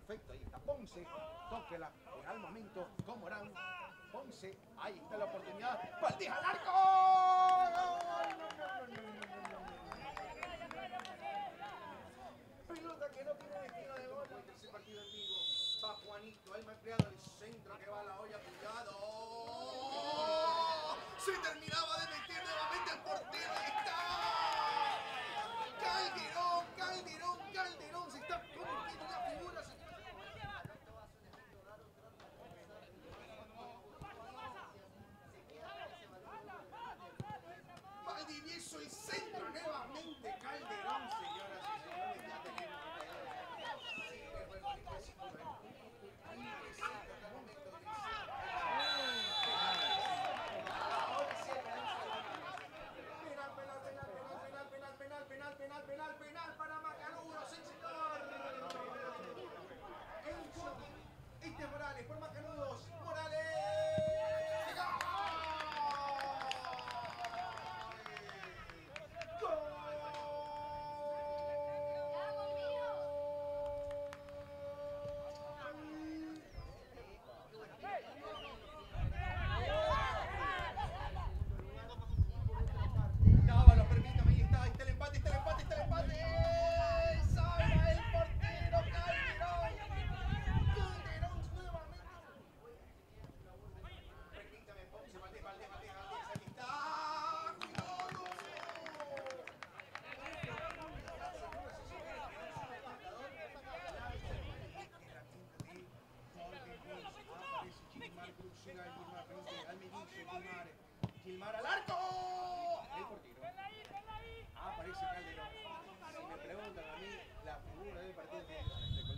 perfecto, ahí está Ponce, tóquela al momento con Morán. Ponce, ahí está la oportunidad. ¡Valdés al arco! Pelota que no tiene destino de gol. El tercer partido en vivo. Va Juanito, el malcriado del centro que va a la olla, cuidado. Se terminaba de meter nuevamente el portero. Ahí está. Calderón, Calderón, Calderón. Se está convirtiendo en una figura. Valdivieso, el centro nuevamente. Calderón, señoras y señores. Ya tenemos. Penal para Macanudo, sí señor. Este es Morales por Macanudos. Morales. ¡Gol! Dávalo, permítame, ahí está el empate, está el empate, está el empate. Salva el portero, Calderón. Calderón nuevamente. Permítame, Ponce, Valdés, ahí está. ¡Cuidado! Gilmar al arco. El portero. Aparece Calderón. Si me preguntan a mí, la figura del partido tiene que ser